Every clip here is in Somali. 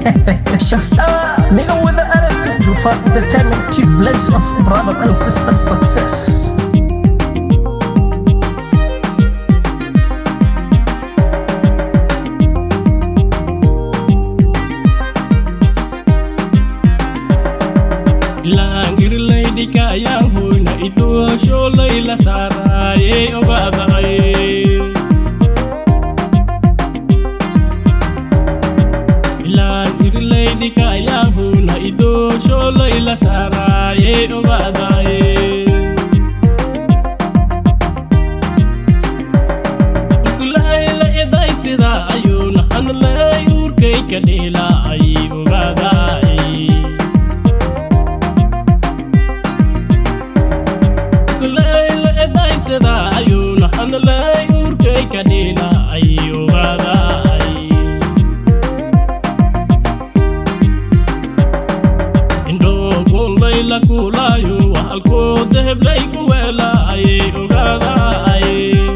Nigga with the attitude for entertainment chief place of brother and sister success. Langir lady kayang huna itu sholay la saraye obadaye. Langir lady kayang huna itu sholay la saraye obadaye. Kulay la eday sida ayun hanlay urkay kadila ay obadaye. Seda ayuna hanalay urkay kanila ayugaday. Indo gunlay la kulayo halko deblay kuwela ayugaday.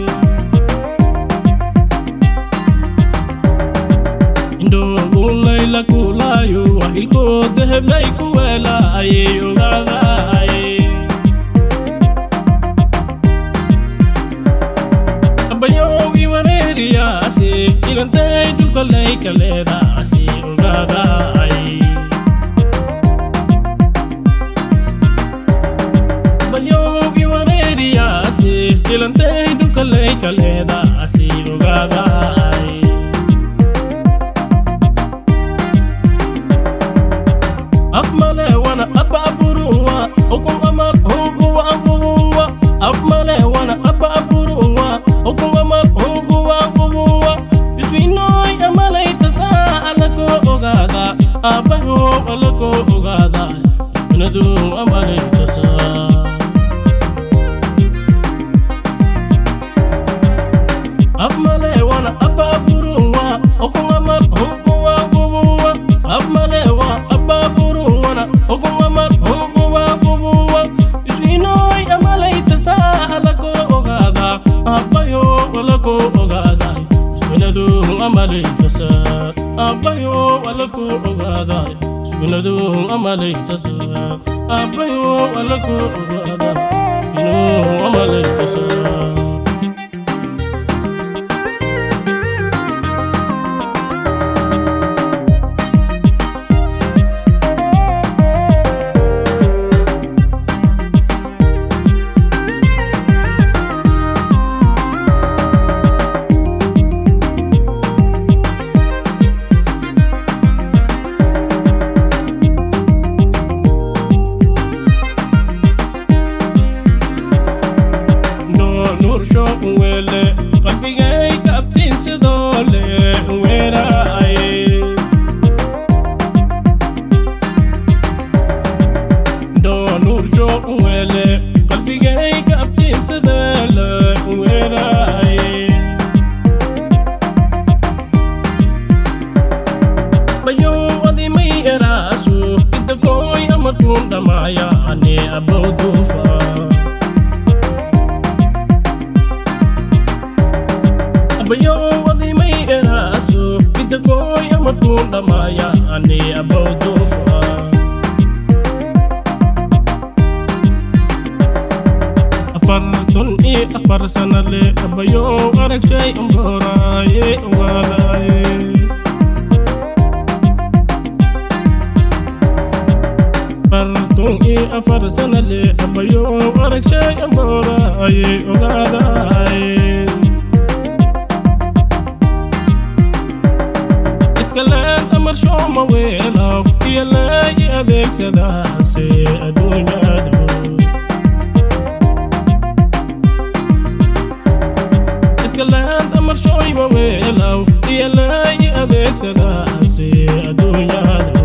Indo gunlay la kulayo halko deblay kuwela ayugaday. Ilantay dulkalay kaleda asi ugaday. Bayog iwaneria asi ilantay dulkalay kaleda asi ugaday. Afmale wana ababurunwa okung amal huwa huwa. Afmale wana ababurunwa okung amal huwa huwa. Iswinoy amalay tasa alako ogada abayo alako ogada nadu amalay tasa. Afmale wana ababurunwa okung amal huwa huwa. Afmale wana ababurunwa okung amal huwa huwa. Iswinoy amalay tasa alako ogada abayo alako ogada. Sunadu amalay tasa abayo alako ogada. Sunadu amalay tasa abayo alako ogada. Sunadu amalay tasa. Wele kapigay kaptin sa dole wera ay donur sho wele kapigay kaptin sa dole wera ay bayo adi may eraso ito ko'y amatun damaya ane abaudufa. Bayo wadi may eraso ito ko'y amatun damaya ane abaudufa. Afarton afar sanale abayo arakshay amboraye walaye. Afarton afar sanale abayo arakshay amboraye walaye. Kalan amar shoma wela yala yadek sada se adunya do. Kalan amar shoma wela yala yadek sada se adunya do.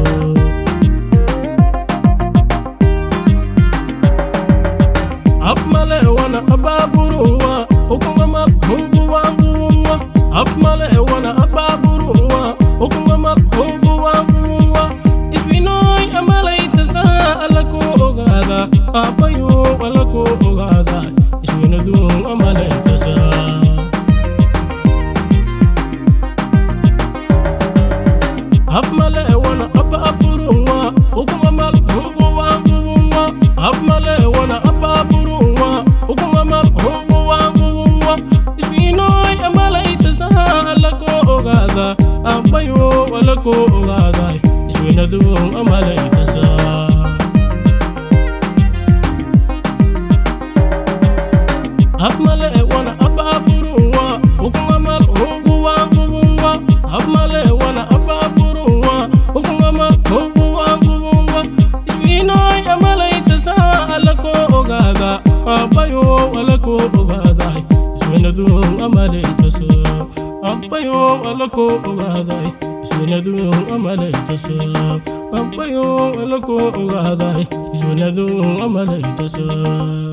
Afmale wana ababurunwa okung amal huwa huwa. Afmale wana ababurunwa okung amal huwa huwa. Iswinoy amalay tasa alako ogada abayo alako ogada. Iswinadu amalay tasa. Afmale Abmale wana apa apurunwa Ukuma mal hungu wangu wa Abmale wana apa apurunwa Ukuma mal hungu wangu wa Iswinoy amala itasa alako ogada Abayo alako ogada Iswinadu amala itasa Abmale wana apa apurunwa Ukuma mal hungu wangu wa Abmale wana apa apurunwa Ukuma mal hungu wangu wa Iswinoy amala itasa alako ogada Abayo alako ogada Iswinadu amala itasa Abayo alako ogada Iswinadu amala itasa Abayo alako ogada Iswinadu amala itasa